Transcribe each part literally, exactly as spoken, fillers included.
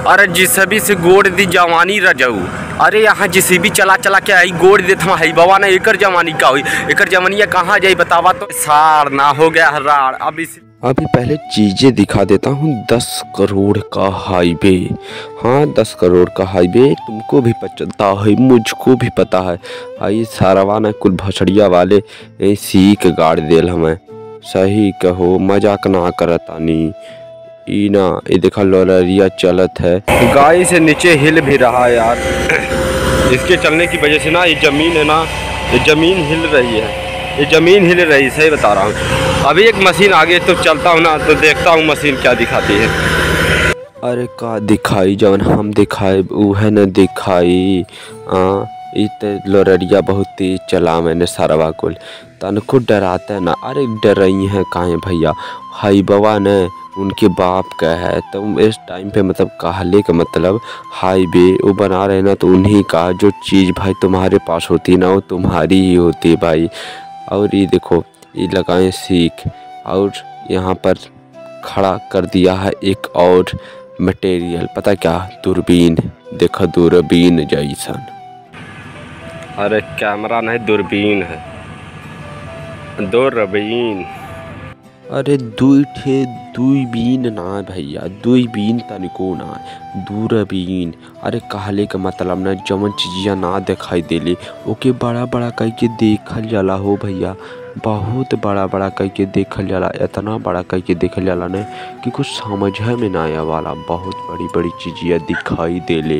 अरे जिसबी से गोड़ दी जवानी रजऊ। अरे यहाँ जिसबी चला चला के आई गोड़ देत हम हई बाबा ना एकर जवानी का हुई, एकर जवानिया कहाँ जाई बतावा तो। सार ना हो गया हरार। अब इस अभी पहले चीज़ें दिखा देता हूँ। दस करोड़ का हाईवे, हाँ दस करोड़ का हाईवे तुमको भी पता है, मुझको भी पता है। आई सारावा ने कुल भसड़िया वाले सीख गाड़ देल हमें। सही कहो, मजाक ना करतानी। ई ना ये देखा लोरिया चलत है, गाय से नीचे हिल भी रहा है यार। इसके चलने की वजह से ना ये ज़मीन है ना, ये ज़मीन हिल रही है, ये ज़मीन हिल रही है, सही बता रहा हूँ। अभी एक मशीन आगे तो चलता हूँ ना तो देखता हूँ मशीन क्या दिखाती है। अरे का दिखाई जवन हम दिखाए वो है न दिखाई। हाँ इत लोरिया बहुत तेज चला मैंने सारवा कुल तनको डराता है ना। अरे डर रही है काहे भैया, हाई बाबा ने उनके बाप का है तो इस टाइम पे मतलब कहले का मतलब हाईवे वो बना रहे ना तो उन्हीं का जो चीज़ भाई तुम्हारे पास होती ना वो तुम्हारी ही होती भाई। और ये देखो ये लगाएं सीख, और यहाँ पर खड़ा कर दिया है एक और मटेरियल, पता क्या, दूरबीन। देखो दूरबीन जैसन। अरे कैमरा नहीं दूरबीन है, दूरबीन। अरे दुई ठे दूरबीन ना भैया, दूरबीन तनिको ना, दूरबीन। अरे कहले का मतलब ना जवन चीज़िया ना दिखाई देले ओके बड़ा बड़ा कह के देखल जाला हो भैया, बहुत बड़ा बड़ा कह के देखल जाला। इतना बड़ा कह के देखल जाला ना कि कुछ समझ में ना आया वाला, बहुत बड़ी बड़ी चीज़िया दिखाई देले।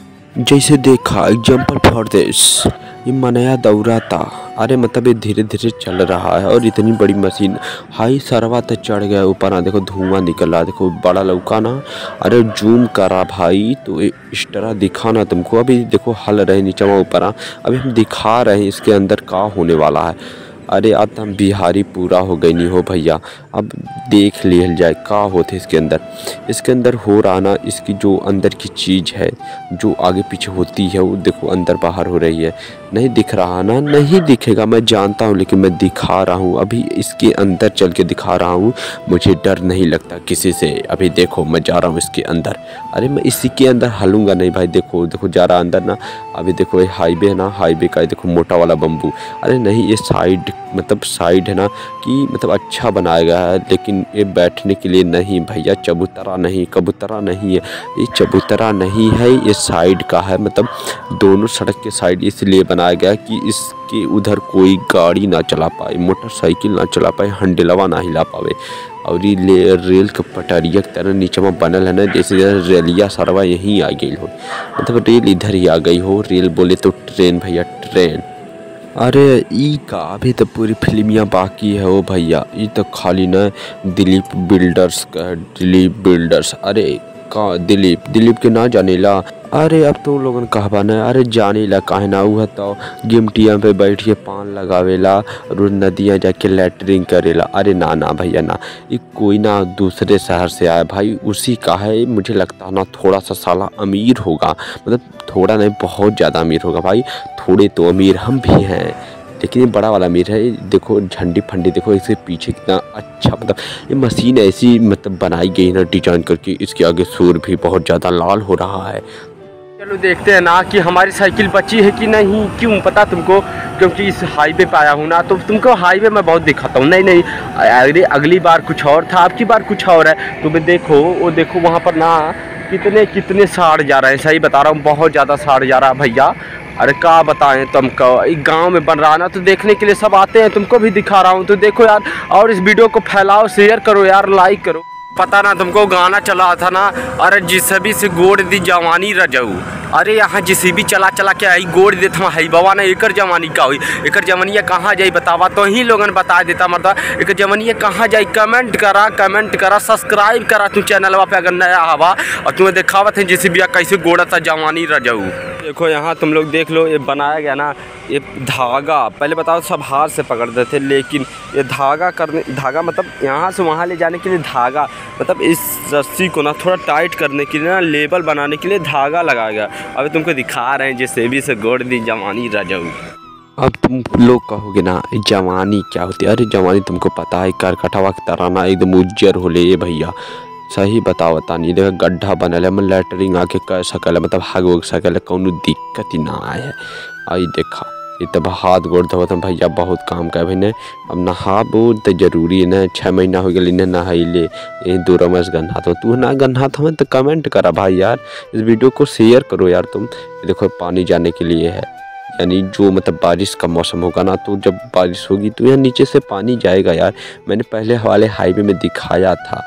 जैसे देखा एग्जाम्पल फॉर दिस, ये मनया दौड़ा था। अरे मतलब ये धीरे धीरे चल रहा है और इतनी बड़ी मशीन हाई सरवा तक चढ़ गया ऊपर ना। देखो धुआं निकल रहा, देखो बड़ा लौका ना। अरे जूम करा भाई तो इस तरह दिखा ना तुमको। अभी देखो हल रहे नीचे वहाँ ऊपर, अभी हम दिखा रहे हैं इसके अंदर का होने वाला है। अरे अब तो हम बिहारी पूरा हो गई नहीं हो भैया, अब देख लिया जाए का होते इसके अंदर। इसके अंदर हो रहा ना, इसकी जो अंदर की चीज़ है जो आगे पीछे होती है वो देखो अंदर बाहर हो रही है। नहीं दिख रहा ना, नहीं दिखेगा मैं जानता हूँ, लेकिन मैं दिखा रहा हूँ। अभी इसके अंदर चल के दिखा रहा हूँ, मुझे डर नहीं लगता किसी से। अभी देखो मैं जा रहा हूँ इसके अंदर। अरे मैं इसी के अंदर हलूँगा नहीं भाई, देखो देखो जा रहा अंदर ना। अभी देखो ये हाईवे है ना, हाईवे का देखो मोटा वाला बम्बू। अरे नहीं ये साइड मतलब साइड है ना कि मतलब अच्छा बनाया गया है, लेकिन ये बैठने के लिए नहीं भैया, चबूतरा नहीं, कबूतरा नहीं है ये, चबूतरा नहीं है ये, साइड का है। मतलब दोनों सड़क के साइड इसलिए बनाया गया कि इसके उधर कोई गाड़ी ना चला पाए, मोटरसाइकिल ना चला पाए, हंडलवा ना हिला पावे। और ये रेल के पटरिया की तरह नीचे में बनल है ना, जैसे रेलिया सरवा यहीं आ गई हो, मतलब रेल इधर ही आ गई हो। रेल बोले तो ट्रेन भैया, ट्रेन। अरे ई का अभी तो पूरी फिल्मिया बाकी है ओ भैया, ये तो खाली ना दिलीप बिल्डर्स का है, दिलीप बिल्डर्स। अरे का दिलीप दिलीप के ना जानेला। अरे अब तो लोगन कहबा ना, अरे जानेला काहे ना, हुआ तो गिमटिया पे बैठ के पान लगावेला और नदियाँ जाके लैटरिन करेला। अरे ना ना भैया ना, ये कोई ना दूसरे शहर से आया भाई, उसी का है। मुझे लगता है ना थोड़ा सा साला अमीर होगा, मतलब थोड़ा नहीं बहुत ज़्यादा अमीर होगा भाई। थोड़े तो अमीर हम भी हैं, लेकिन ये बड़ा वाला अमीर है। देखो झंडी फंडी देखो इसके पीछे कितना अच्छा, मतलब ये मशीन ऐसी मतलब बनाई गई ना डिजाइन करके, इसके आगे सूर भी बहुत ज़्यादा लाल हो रहा है। चलो देखते हैं ना कि हमारी साइकिल बची है कि नहीं। क्यों पता तुमको, क्योंकि इस हाईवे पे आया हूँ ना तो तुमको हाईवे में बहुत दिखाता हूँ। नहीं नहीं अगली अगली बार कुछ और था, आपकी बार कुछ और है। तुम्हें देखो वो देखो वहाँ पर ना कितने कितने साड़ जा रहे हैं, सही बता रहा हूँ बहुत ज़्यादा साड़ जा रहा है भैया। अरे क्या बताएं तुमको, एक गांव में बन रहा ना तो देखने के लिए सब आते हैं, तुमको भी दिखा रहा हूँ तो देखो यार। और इस वीडियो को फैलाओ, शेयर करो यार, लाइक करो। पता ना तुमको गाना चला था ना, अरे जिसबी से गोड़ दी जवानी रजऊ। अरे यहाँ जिसबी चला चला के आई गोड़ देत हम हई बाबा ना एकर जवानी का हुई, एकर जवानिया कहाँ जाई बतावा तो ही लोगन बता देता मरता। एकर जवानिया कहाँ जाई, कमेंट करा कमेंट करा सब्सक्राइब करा तू चैनलवा पे अगर नया हवा, और तुम्हें दिखावत है जिसबिया कैसे गोड़ा था जवानी रजऊ। देखो यहाँ तुम लोग देख लो, ये बनाया गया ना ये धागा, पहले बताओ सब हाथ से पकड़ते थे, लेकिन ये धागा करने धागा मतलब यहाँ से वहाँ ले जाने के लिए धागा, मतलब इस रस्सी को ना थोड़ा टाइट करने के लिए ना लेबल बनाने के लिए धागा लगाया गया। अभी तुमको दिखा रहे हैं जिसबी से गोड़ दी जवानी रजऊ। अब तुम लोग कहोगे ना जवानी क्या होती है। अरे जवानी तुमको पता है, करकटवा की तरह ना एकदम उज्जर हो ले भैया, सही बताओ तानी देखो गड्ढा बनल है मैं लेटरिंग आके कर सकल है मतलब हाग उग सकल है कौनो दिक्कत ही ना आए है। आई देखा ये तब हाथ गोड़ धोत हम भैया बहुत काम का भाई ने अब नहा बहुत तो जरूरी है ना। छः महीना हो गया इन्हें नहाइले यही दूर में गन्हा तो तू ना गन्हा था तो कमेंट करा भाई यार इस वीडियो को शेयर करो यार तुम। ये देखो पानी जाने के लिए है यानी जो मतलब बारिश का मौसम होगा ना तो जब बारिश होगी तो यहाँ नीचे से पानी जाएगा यार। मैंने पहले वाले हाईवे में दिखाया था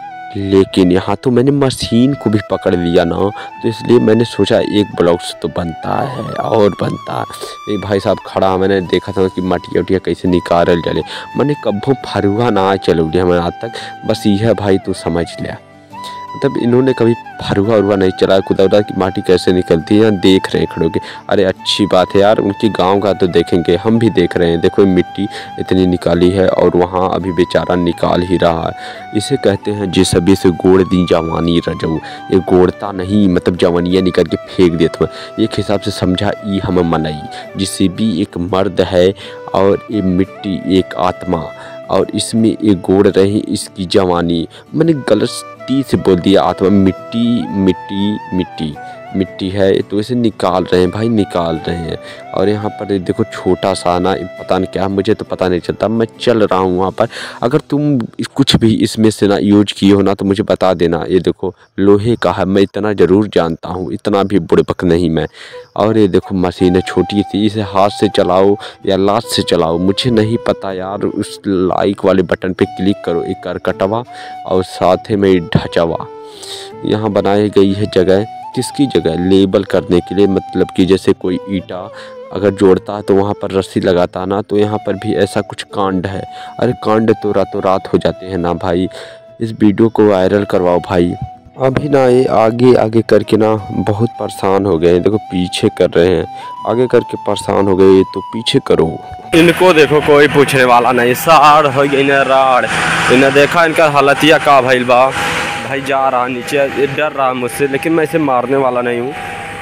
लेकिन यहाँ तो मैंने मशीन को भी पकड़ लिया ना तो इसलिए मैंने सोचा एक ब्लॉक से तो बनता है और बनता है। एक भाई साहब खड़ा मैंने देखा था कि मटिया उटिया कैसे निकाल चले मैंने कब्बों फरुआ ना चलो हमारे आज तक बस यह भाई तू समझ लिया मतलब इन्होंने कभी फरुआ उरुआ नहीं चलाया खुदा उदा की माटी कैसे निकलती है यहाँ देख रहे हैं खड़ो के। अरे अच्छी बात है यार उनकी गांव का तो देखेंगे हम भी देख रहे हैं। देखो मिट्टी इतनी निकाली है और वहाँ अभी बेचारा निकाल ही रहा है। इसे कहते हैं जिस अभी से गोड़ दी जवानी रजऊ ये गोड़ता नहीं मतलब जवानियाँ निकल के फेंक देते एक हिसाब से समझा ई हम मनई जिससे भी एक मर्द है और ये मिट्टी एक आत्मा और इसमें एक गोड़ रही इसकी जवानी मैंने गलत से बोल दिया आत्मा मिट्टी मिट्टी मिट्टी मिट्टी है तो इसे निकाल रहे हैं भाई निकाल रहे हैं। और यहाँ पर देखो छोटा सा ना पता नहीं क्या मुझे तो पता नहीं चलता मैं चल रहा हूँ वहाँ पर। अगर तुम कुछ भी इसमें से ना यूज किए हो ना तो मुझे बता देना। ये देखो लोहे का है मैं इतना ज़रूर जानता हूँ इतना भी बुड़बक नहीं मैं। और ये देखो मशीन है छोटी सी इसे हाथ से चलाओ या लात से चलाओ मुझे नहीं पता यार। उस लाइक वाले बटन पे क्लिक करो एक करकटवा और साथ में ढचवा यहाँ बनाई गई है जगह किसकी जगह लेबल करने के लिए मतलब कि जैसे कोई ईटा अगर जोड़ता है तो वहाँ पर रस्सी लगाता ना तो यहाँ पर भी ऐसा कुछ कांड है। अरे कांड तो रातों रात हो जाते हैं ना भाई। इस वीडियो को वायरल करवाओ भाई। अभी ना ये आगे आगे करके ना बहुत परेशान हो गए देखो पीछे कर रहे हैं आगे करके परेशान हो गए तो पीछे करो। इनको देखो कोई पूछने वाला नहीं साड़ हो गई राड़ इन्हें देखा इनका हालतिया का भइल बा। भाई जा रहा नीचे डर रहा मुझसे लेकिन मैं इसे मारने वाला नहीं हूँ।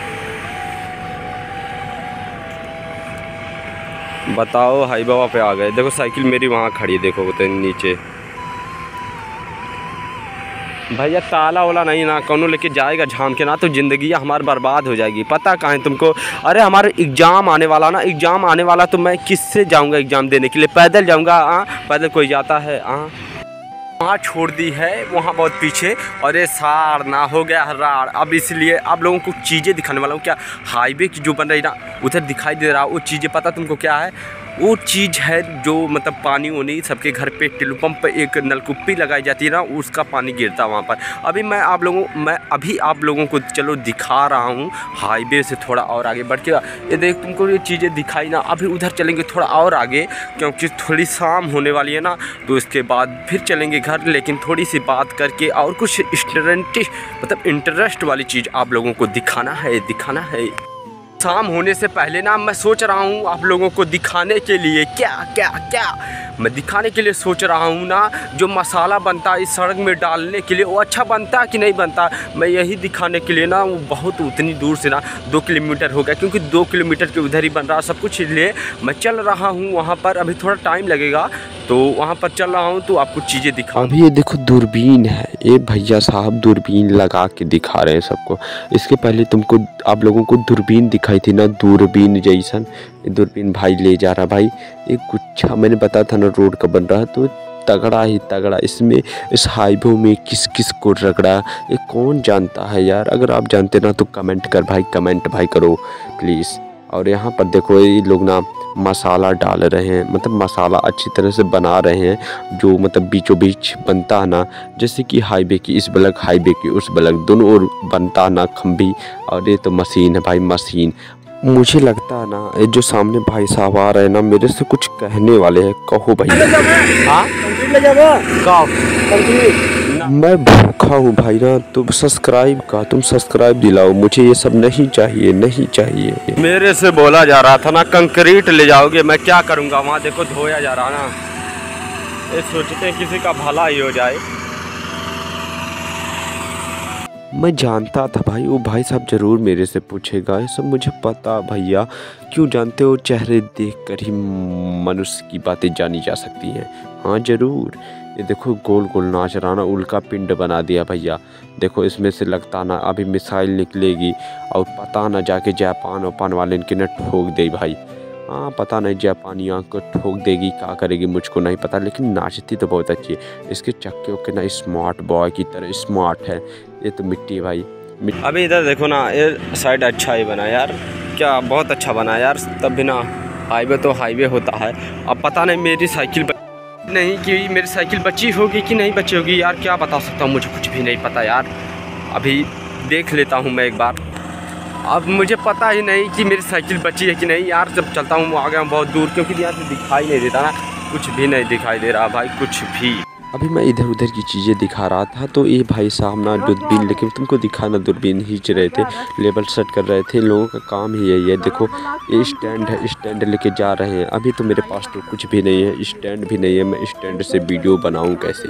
बताओ हाई बाबा पे आ गए देखो साइकिल मेरी वहाँ खड़ी देखो तो नीचे भैया ताला वाला नहीं ना कौनो लेके जाएगा झाम के ना तो ज़िंदगी हमारी बर्बाद हो जाएगी। पता कहाँ है तुमको। अरे हमारे एग्ज़ाम आने वाला ना एग्ज़ाम आने वाला तो मैं किससे जाऊँगा एग्ज़ाम देने के लिए पैदल जाऊँगा। हाँ पैदल कोई जाता है हाँ वहाँ छोड़ दी है वहाँ बहुत पीछे और ये सार ना हो गया रार। अब इसलिए आप लोगों को चीज़ें दिखाने वाला हूँ क्या हाईवे की जो बन रही ना उधर दिखाई दे रहा वो चीज़ें पता तुमको क्या है। वो चीज़ है जो मतलब पानी वानी सबके घर पे टिल्लू पंप पे एक नलकुप्पी लगाई जाती है ना उसका पानी गिरता वहाँ पर। अभी मैं आप लोगों मैं अभी आप लोगों को चलो दिखा रहा हूँ हाईवे से थोड़ा और आगे बढ़ के। ये देख तुमको ये चीज़ें दिखाई ना अभी उधर चलेंगे थोड़ा और आगे क्योंकि थोड़ी शाम होने वाली है ना तो इसके बाद फिर चलेंगे घर। लेकिन थोड़ी सी बात करके और कुछ इंटरेस्ट मतलब इंटरेस्ट वाली चीज़ आप लोगों को दिखाना है दिखाना है। शाम होने से पहले ना मैं सोच रहा हूँ आप लोगों को दिखाने के लिए क्या क्या क्या मैं दिखाने के लिए सोच रहा हूँ ना जो मसाला बनता है इस सड़क में डालने के लिए वो अच्छा बनता है कि नहीं बनता। मैं यही दिखाने के लिए ना वो बहुत उतनी दूर से ना दो किलोमीटर हो गया क्योंकि दो किलोमीटर के उधर ही बन रहा सब कुछ इसलिए मैं चल रहा हूँ वहाँ पर। अभी थोड़ा टाइम लगेगा तो वहाँ पर चल रहा हूँ तो आपको चीज़ें दिखा। अभी ये देखो दूरबीन है ये भैया साहब दूरबीन लगा के दिखा रहे हैं सबको। इसके पहले तुमको आप लोगों को दूरबीन दिखाई थी ना दूरबीन जैसन दूरबीन भाई ले जा रहा भाई एक गुच्छा मैंने बताया था ना रोड का बन रहा तो तगड़ा ही तगड़ा। इसमें इस हाईवे में किस किस को रगड़ा ये कौन जानता है यार। अगर आप जानते ना तो कमेंट कर भाई कमेंट भाई करो प्लीज़। और यहाँ पर देखो ये लोग ना मसाला डाल रहे हैं मतलब मसाला अच्छी तरह से बना रहे हैं जो मतलब बीचों बीच बनता है ना जैसे कि हाईवे की इस बलग हाईवे की उस बलग दोनों ओर बनता है ना खम्भी। और ये तो मशीन है भाई मशीन। मुझे लगता है ना ये जो सामने भाई साहब आ रहे हैं ना मेरे से कुछ कहने वाले हैं कहो भैया। मैं भूखा हूँ भाई ना तुम सब्सक्राइब का तुम सब्सक्राइब दिलाओ मुझे ये सब नहीं चाहिए नहीं चाहिए। मेरे से बोला जा रहा था ना कंक्रीट ले जाओगे मैं क्या करूँगा वहाँ देखो धोया जा रहा ना ये सोचते हैं किसी का भला ही हो जाए। मैं जानता था भाई वो भाई साहब ज़रूर मेरे से पूछेगा ये सब मुझे पता भैया। क्यों जानते हो चेहरे देखकर ही मनुष्य की बातें जानी जा सकती हैं। हाँ ज़रूर ये देखो गोल गोल नाच रहा ना, उल्का पिंड बना दिया भैया। देखो इसमें से लगता ना अभी मिसाइल निकलेगी और पता ना जाके जापान वापान वाले इनके न ठोक दे भाई। हाँ पता नहीं जापानियों को ठोक देगी, क्या करेगी मुझको नहीं पता, लेकिन नाचती तो बहुत अच्छी है। इसके चक्के वक्के ना स्मार्ट बॉय की तरह स्मार्ट है। ये तो मिट्टी भाई मिट्टी। अभी इधर देखो ना, ये साइड अच्छा ही बना यार, क्या बहुत अच्छा बना यार। तब भी ना हाईवे तो हाईवे होता है। अब पता नहीं मेरी साइकिल नहीं कि मेरी साइकिल बची होगी कि नहीं बची होगी यार, क्या बता सकता हूँ, मुझे कुछ भी नहीं पता यार। अभी देख लेता हूँ मैं एक बार। अब मुझे पता ही नहीं कि मेरी साइकिल बची है कि नहीं यार। जब चलता हूँ आ गया हूँ बहुत दूर, क्योंकि यहाँ से दिखाई नहीं देता ना, कुछ भी नहीं दिखाई दे रहा भाई, कुछ भी। अभी मैं इधर उधर की चीज़ें दिखा रहा था तो ये भाई साहब ना दूरबीन, लेकिन तुमको दिखाना दूरबीन खींच रहे थे, लेवल सेट कर रहे थे। लोगों का काम ही यही है। देखो ये स्टैंड है, स्टैंड लेके जा रहे हैं। अभी तो मेरे पास तो कुछ भी नहीं है, स्टैंड भी नहीं है। मैं स्टैंड से वीडियो बनाऊं कैसे?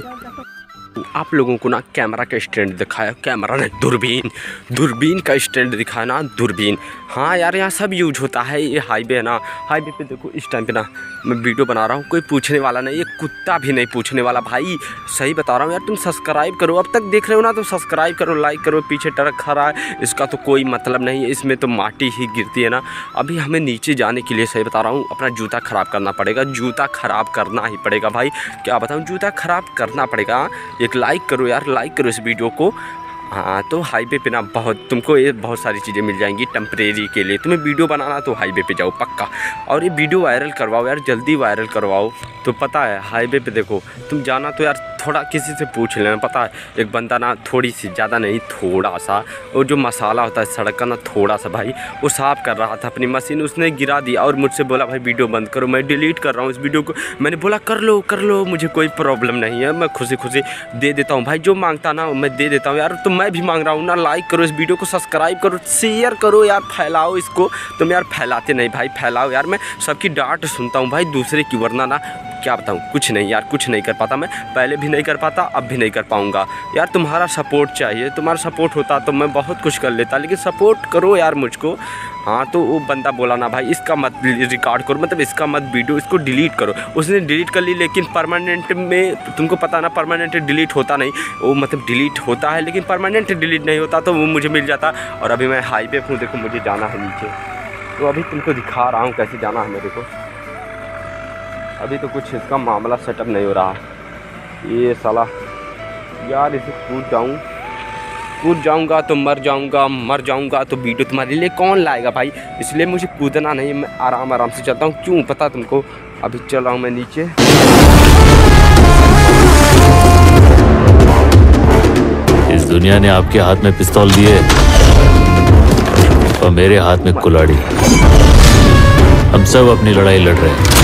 आप लोगों को ना कैमरा का स्टैंड दिखाया, कैमरा नहीं दूरबीन, दूरबीन का स्टैंड दिखाया ना, दूरबीन। हाँ यार यहाँ सब यूज होता है। ये हाईवे है ना, हाईवे पे देखो इस टाइम पे ना मैं वीडियो बना रहा हूँ, कोई पूछने वाला नहीं, ये कुत्ता भी नहीं पूछने वाला भाई, सही बता रहा हूँ यार। तुम सब्सक्राइब करो, अब तक देख रहे हो ना तो सब्सक्राइब करो, लाइक करो। पीछे ट्रक खड़ा है, इसका तो कोई मतलब नहीं है, इसमें तो माटी ही गिरती है ना। अभी हमें नीचे जाने के लिए, सही बता रहा हूँ, अपना जूता ख़राब करना पड़ेगा, जूता ख़राब करना ही पड़ेगा भाई। क्या बताऊँ, जूता ख़राब करना पड़ेगा। एक लाइक करो यार, लाइक करो इस वीडियो को। हाँ तो हाईवे पे ना बहुत तुमको ये बहुत सारी चीज़ें मिल जाएंगी टेम्परेरी के लिए। तुम्हें वीडियो बनाना तो हाईवे पे जाओ पक्का, और ये वीडियो वायरल करवाओ यार, जल्दी वायरल करवाओ। तो पता है हाईवे पे देखो तुम जाना तो यार थोड़ा किसी से पूछ लेना। पता है एक बंदा ना थोड़ी सी, ज़्यादा नहीं, थोड़ा सा, और जो मसाला होता है सड़क का ना, थोड़ा सा भाई, वो साफ़ कर रहा था अपनी मशीन, उसने गिरा दिया और मुझसे बोला भाई वीडियो बंद करो, मैं डिलीट कर रहा हूँ इस वीडियो को। मैंने बोला कर लो कर लो, मुझे कोई प्रॉब्लम नहीं है, मैं खुशी खुशी दे देता हूँ भाई, जो मांगता ना मैं दे देता हूँ यार। तो मैं भी मांग रहा हूँ ना, लाइक करो इस वीडियो को, सब्सक्राइब करो, शेयर करो यार, फैलाओ इसको। तुम यार फैलाते नहीं भाई, फैलाओ यार। मैं सबकी डांट सुनता हूँ भाई दूसरे की, वरना ना क्या बताऊँ, कुछ नहीं यार, कुछ नहीं कर पाता मैं, पहले भी नहीं कर पाता, अब भी नहीं कर पाऊँगा यार। तुम्हारा सपोर्ट चाहिए, तुम्हारा सपोर्ट होता तो मैं बहुत कुछ कर लेता, लेकिन सपोर्ट करो यार मुझको। हाँ तो वो बंदा बोला ना भाई इसका मत रिकॉर्ड करो, मतलब इसका मत वीडियो, इसको डिलीट करो। उसने डिलीट कर ली, लेकिन परमानेंट में तुमको पता ना परमानेंट डिलीट होता नहीं, वो मतलब डिलीट होता है लेकिन परमानेंट डिलीट नहीं होता, तो वो मुझे मिल जाता। और अभी मैं हाईवे हूँ, देखो मुझे जाना है नीचे, तो अभी तुमको दिखा रहा हूँ कैसे जाना है मेरे को। अभी तो कुछ इसका मामला सेटअप नहीं हो रहा। ये साला यार, इसे कूद जाऊँ, कूद जाऊंगा तो मर जाऊंगा, मर जाऊंगा तो वीडियो तुम्हारे लिए कौन लाएगा भाई, इसलिए मुझे कूदना नहीं, मैं आराम आराम से चलता हूँ। क्यों पता तुमको, अभी चल रहा हूँ मैं नीचे। इस दुनिया ने आपके हाथ में पिस्तौल दिए और मेरे हाथ में कुल्हाड़ी। हम सब अपनी लड़ाई लड़ रहे हैं।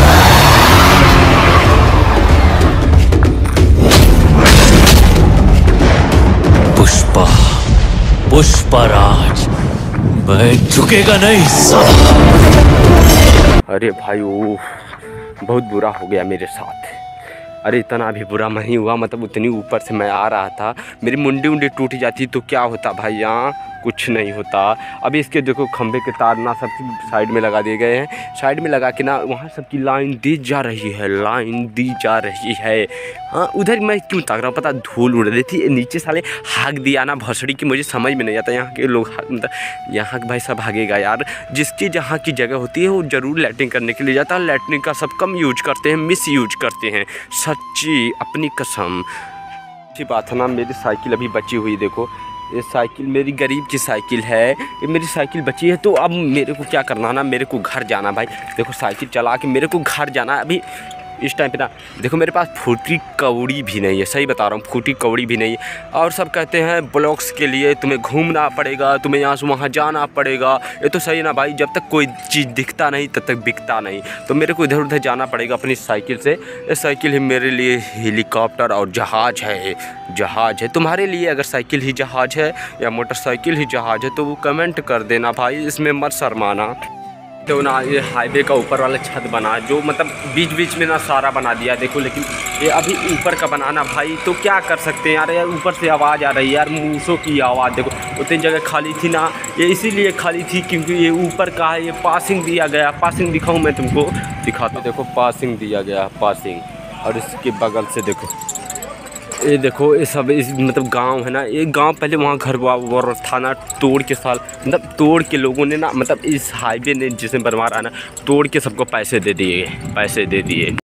पुष्पा, पुष्पराज, मैं झुकेगा नहीं साला। अरे भाई वो बहुत बुरा हो गया मेरे साथ। अरे इतना भी बुरा नहीं हुआ, मतलब उतनी ऊपर से मैं आ रहा था, मेरी मुंडी उंडी टूट जाती तो क्या होता भाई, यहाँ कुछ नहीं होता। अभी इसके देखो खंभे के तार ना सब साइड में लगा दिए गए हैं, साइड में लगा के ना वहाँ सबकी लाइन दी जा रही है, लाइन दी जा रही है। हाँ उधर मैं क्यों ताक रहा हूँ पता, धूल उड़ रही थी नीचे, साले हाक दिया ना भसड़ी की, मुझे समझ में नहीं आता यहाँ के लोग, मतलब यहाँ के भाई सब भागेगा यार। जिसकी जहाँ की जगह होती है वो ज़रूर लैट्रिन करने के लिए जाता है, लैट्रिन का सब कम यूज करते हैं, मिस यूज करते हैं, सच्ची अपनी कसम। अच्छी बात है ना, मेरी साइकिल अभी बची हुई, देखो ये साइकिल मेरी गरीब की साइकिल है, ये मेरी साइकिल बची है। तो अब मेरे को क्या करना ना, मेरे को घर जाना भाई, देखो साइकिल चला के मेरे को घर जाना है अभी इस टाइम पे ना। देखो मेरे पास फूटी कौड़ी भी नहीं है, सही बता रहा हूँ, फूटी कौड़ी भी नहीं है। और सब कहते हैं ब्लॉग्स के लिए तुम्हें घूमना पड़ेगा, तुम्हें यहाँ से वहाँ जाना पड़ेगा, ये तो सही ना भाई, जब तक कोई चीज़ दिखता नहीं तब तक बिकता नहीं। तो मेरे को इधर उधर जाना पड़ेगा अपनी साइकिल से। ये साइकिल ही मेरे लिए हेलीकॉप्टर और जहाज़ है, जहाज़ है। तुम्हारे लिए अगर साइकिल ही जहाज़ है या मोटरसाइकिल ही जहाज़ है तो वो कमेंट कर देना भाई, इसमें मत शर्माना। तो ना ये हाईवे का ऊपर वाला छत बना, जो मतलब बीच बीच में ना सारा बना दिया देखो, लेकिन ये अभी ऊपर का बनाना भाई, तो क्या कर सकते हैं यार। यार ऊपर से आवाज़ आ रही है यार, मूसों की आवाज़, देखो उतनी जगह खाली थी ना, ये इसीलिए खाली थी क्योंकि ये ऊपर का है, ये पासिंग दिया गया। पासिंग दिखाऊँ मैं तुमको, दिखाता हूँ, देखो पासिंग दिया गया, पासिंग। और इसके बगल से देखो ये देखो ये सब इस मतलब गांव है ना, ये गांव पहले वहाँ घर वर था ना, तोड़ के साल मतलब तोड़ के लोगों ने ना मतलब इस हाईवे ने जिसने बनवा रहा ना, तोड़ के सबको पैसे दे दिए पैसे दे दिए